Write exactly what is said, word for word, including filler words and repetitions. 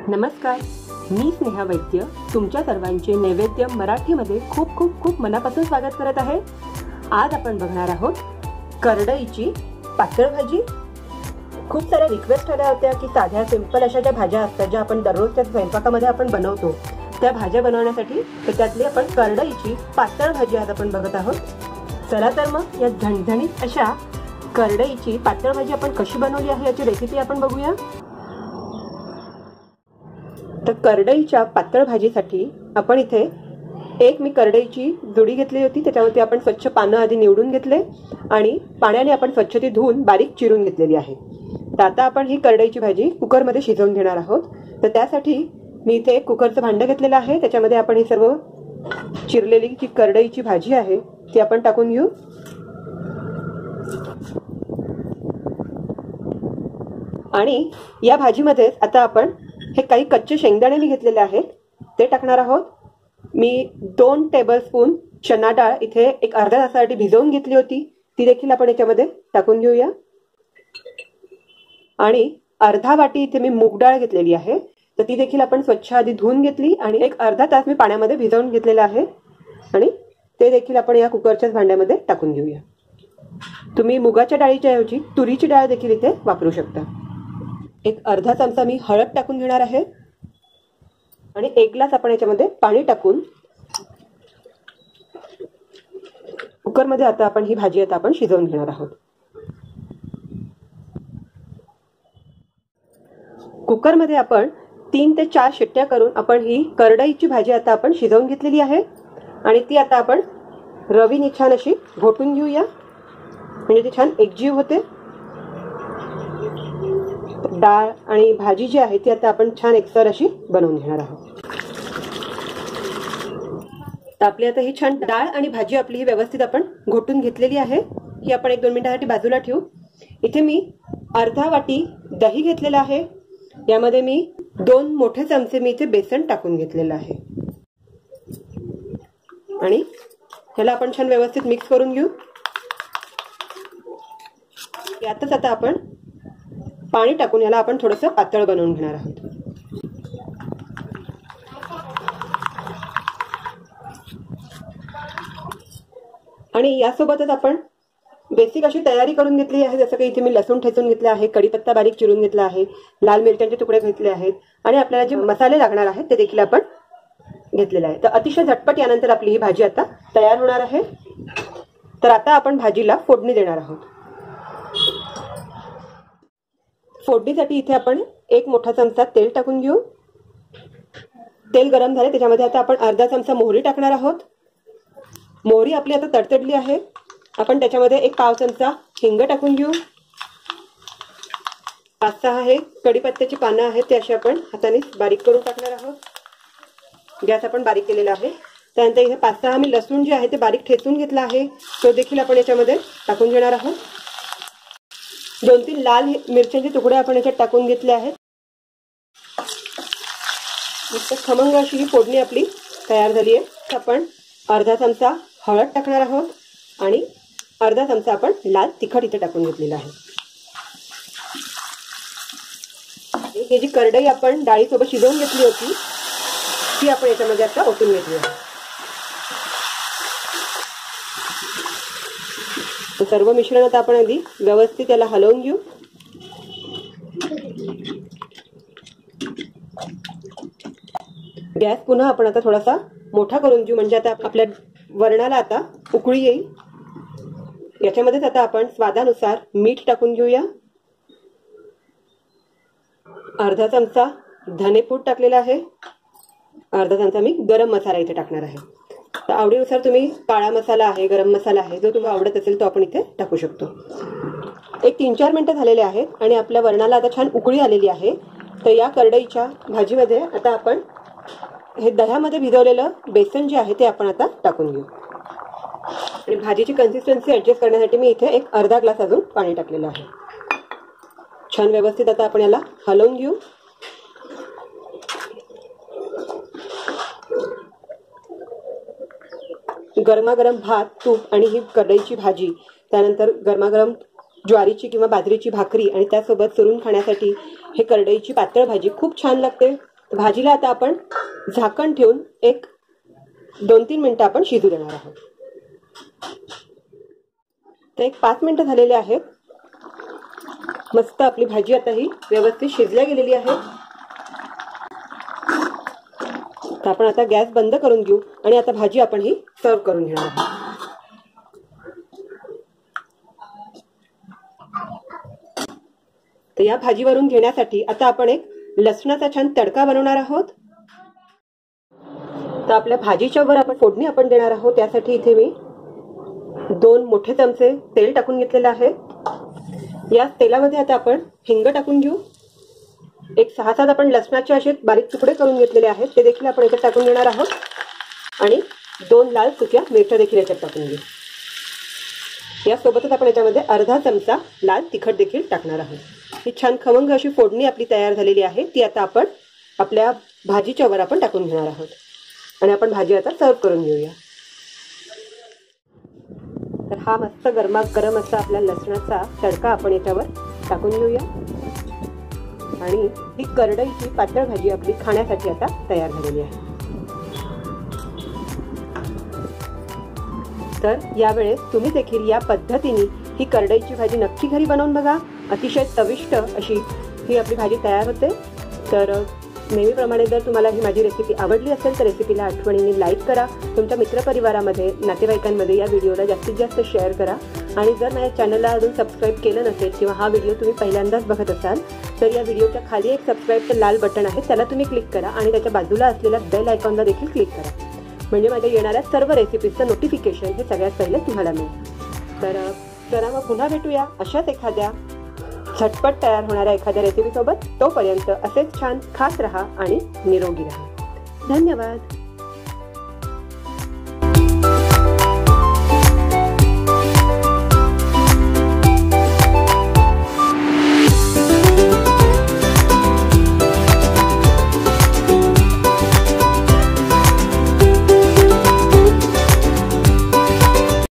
नमस्कार, मी स्नेहा वैद्य तुमच्या सर्वांचे नैवेद्य मराठीमध्ये खूप खूप खूप मनापासून स्वागत करत आहे। आज आपण बघणार आहोत करडईची पातळ भाजी। खूप साऱ्या रिक्वेस्ट आल्या होत्या की साध्या सिंपल अशा ज्या भाज्या असतात ज्या आपण दररोजच्या स्वयंपाकामध्ये आपण बनवतो त्या भाज्या बनवण्यासाठी तर त्यातली आपण करडईची पातळ भाजी आज आपण बघत आहोत। चला तर मग या झणझणीत अशा करडईची पातळ भाजी आपण कशी बनवली आहे याची रेसिपी आपण बघूया। तर करडईच्या पातळ भाजीसाठी आपण इथे एक मी करडईची जुडी घेतली होती, त्याच्यावरती आपण स्वच्छ पानं आधी निवडून घेतले आणि पाण्याने आपण स्वच्छ ती धुवून बारीक चिरून घेतलेली आहे। तर आता आपण ही करडईची भाजी कुकरमध्ये शिजवून घेणार आहोत। तर त्यासाठी मी इथे एक कुकरचं भांडं घेतलेलं आहे, त्याच्यामध्ये आपण ही सर्व चिरलेली जी करडईची भाजी आहे ती आपण टाकून घेऊ। आणि या भाजीमध्ये आता आपण हे काही कच्चे शेंगदाणे मी घेतलेले आहेत ते टाकणार आहोत। मी दोन टेबलस्पून चना डाळ इथे एक अर्ध्या तासासाठी भिजवून घेतली होती, ती देखील आपण याच्यामध्ये टाकून घेऊया। आणि अर्धा वाटी इथे मी मूग डाळ घेतलेली आहे, तर ती देखील आपण स्वच्छ आधी धुवून घेतली आणि एक अर्धा तास मी पाण्यामध्ये भिजवून घेतलेलं आहे आणि ते देखील आपण या कुकरच्याच भांड्यामध्ये टाकून घेऊया। तुम्ही मुगाच्या डाळीच्या ऐवजी तुरीची डाळ देखील इथे वापरू शकता। एक अर्धा चमचा मी हळद टाकून घेणार आहे आणि एक ग्लास आपण याच्यामध्ये पाणी टाकून कुकरमध्ये आता आपण ही भाजी आता आपण शिजवून घेणार आहोत। कुकरमध्ये आपण तीन ते चार शिट्ट्या करून आपण ही करडईची भाजी आता आपण शिजवून घेतलेली आहे आणि ती आता आपण रवीने छान अशी घोटून घेऊया, म्हणजे ती छान एकजीव होते। डाळ आणि भाजी जी आहे ती आता आपण छान एकसर अशी बनवून घेणार आहोत। तर आपली आता ही छान डाळ आणि भाजी आपली ही व्यवस्थित आपण घोटून घेतलेली आहे। ही आपण एक दोन मिनिटांसाठी बाजूला ठेवू। इथे मी अर्धा वाटी दही घेतलेला आहे, यामध्ये मी दोन मोठे चमचे मी इथे बेसन टाकून घेतलेलं आहे आणि ह्याला आपण छान व्यवस्थित मिक्स करून घेऊ। यातच आता आपण पाणी टाकून याला आपण थोडंसं पातळ बनवून घेणार आहोत। आणि यासोबतच आपण बेसिक अशी तयारी करून घेतली आहे, जसं की इथे मी लसूण ठेचून घेतले आहे, कढीपत्ता बारीक चिरून घेतला आहे, लाल मिरच्यांचे तुकडे घेतले आहेत आणि आपल्याला जे मसाले लागणार आहेत ते देखील आपण घेतलेले आहे। तर अतिशय झटपट यानंतर आपली ही भाजी आता तयार होणार आहे। तर आता आपण भाजीला फोडणी देणार आहोत। फोडणीसाठी इथे आपण एक मोठा चमचा तेल टाकून घेऊ। तेल गरम झाले, त्याच्यामध्ये आता आपण अर्धा चमचा मोहरी टाकणार आहोत। मोहरी आपली आता तडतडली आहे, आपण त्याच्यामध्ये एक पाव चमचा हिंग टाकून घेऊ। पाच सहा हे कढीपत्त्याची पानं आहेत ते अशी आपण हाताने बारीक करून टाकणार आहोत। गॅस आपण बारीक केलेला आहे। त्यानंतर इथे पाच सहा मी लसूण जे आहे ते बारीक ठेचून घेतला आहे, तो देखील आपण याच्यामध्ये टाकून घेणार आहोत। दोन तीन लाल मिरच्यांचे तुकडे आपण याच्यात टाकून घेतले आहेत। खमंग अशी ही फोडणी आपली तयार झाली आहे। आपण अर्धा चमचा हळद टाकणार आहोत आणि अर्धा चमचा आपण लाल तिखट इथे टाकून घेतलेला आहे। ही जी करडई आपण डाळीसोबत शिजवून घेतली होती ती आपण याच्यामध्ये आता ओतून घेतली आहे। सर्व मिश्रण आता आपण आधी व्यवस्थित याला हलवून घेऊ। गॅस पुन्हा आपण आता थोडासा मोठा करून घेऊ, म्हणजे आता आपल्या वरणाला आता उकळी येईल। याच्यामध्येच आता आपण स्वादानुसार मीठ टाकून घेऊया। अर्धा चमचा धनेपूड टाकलेला आहे, अर्धा चमचा मी गरम मसाला इथे टाकणार आहे। तर आवडीनुसार तुम्ही काळा मसाला आहे, गरम मसाला आहे, जो तुम्हाला आवडत असेल तो आपण इथे टाकू शकतो। एक तीन चार मिनिटं झालेले आहेत आणि आपल्या वरणाला आता छान उकळी आलेली आहे। तर या करडईच्या भाजीमध्ये आता आपण हे दह्यामध्ये भिजवलेलं बेसन जे आहे ते आपण आता टाकून घेऊ आणि भाजीची कन्सिस्टन्सी ऍडजस्ट करण्यासाठी मी इथे एक अर्धा ग्लास अजून पाणी टाकलेलं आहे। छान व्यवस्थित आता आपण याला हलवून घेऊ। गरमागरम भात, तूप आणि ही करडईची भाजी, त्यानंतर गरमागरम ज्वारीची किंवा बाजरीची भाकरी आणि त्यासोबत चुरून खाण्यासाठी हे करडईची पातळ भाजी खूप छान लागते। भाजीला आता आपण झाकण ठेवून एक दोन तीन मिनिटं आपण शिजू देणार आहोत. तर एक पाच मिनिटं झालेले आहेत. मस्त आपली भाजी आता ही व्यवस्थित शिजल्या गेलेली आहे. तर आपण आता गॅस बंद करून घेऊ आणि आता भाजी आपण ही सर्व करून घेणार आहोत. तर या भाजीवरून घेण्यासाठी आता आपण एक लसणाचा छान तडका बनवणार आहोत. तर आपल्या भाजीच्या वर आपण फोडणी आपण देणार आहोत. त्यासाठी इथे मी दोन मोठे चमचे तेल टाकून घेतलेलं आहे. या तेलामध्ये आता आपण हिंग टाकून घेऊ. एक सहा सात आपण लसणाचे असे बारीक तुकडे करून घेतलेले आहेत, ते देखील आपण याच्यात टाकून घेणार आहोत. आणि दोन लाल सुक्या मिरच्या देखील याच्यात टाकून घेऊ. यासोबतच आपण याच्यामध्ये अर्धा चमचा लाल तिखट देखील टाकणार आहोत. ही छान खमंग अशी फोडणी आपली तयार झालेली आहे. ती आता आपण आपल्या भाजीच्या वर आपण टाकून घेणार आहोत आणि आपण भाजी आता सर्व करून घेऊया. तर हा मस्त गरमागरम असा आपला लसणाचा तडका आपण याच्यावर टाकून घेऊया आणि ही करडईची पातळ भाजी आपली खाण्यासाठी आता तयार झालेली आहे. तर यावेळेस तुम्ही देखील या पद्धतीने ही करडईची भाजी नक्की घरी बनवून बघा. अतिशय चविष्ट अशी ही आपली भाजी तयार होते. तर नेहमीप्रमाणे जर तुम्हाला ही माझी रेसिपी आवडली असेल तर रेसिपीला आठवणीने लाईक करा. तुमच्या मित्रपरिवारामध्ये, नातेवाईकांमध्ये या व्हिडिओला जास्तीत जास्त शेअर करा. आणि जर माझ्या चॅनलला अजून सबस्क्राईब केलं नसेल किंवा हा व्हिडिओ तुम्ही पहिल्यांदाच बघत असाल तर या व्हिडिओच्या खाली एक सबस्क्राईबचं लाल बटन आहे, त्याला तुम्ही क्लिक करा आणि त्याच्या बाजूला असलेल्या बेल आयकॉनला देखील क्लिक करा. म्हणजे माझ्या येणाऱ्या सर्व रेसिपीजचं नोटिफिकेशन हे सगळ्यात पहिले तुम्हाला मिळेल. तर चला मग पुन्हा भेटूया अशाच एखाद्या झटपट तयार होणाऱ्या एखाद्या रेसिपीसोबत. तोपर्यंत असेच छान खात राहा आणि निरोगी राहा. धन्यवाद.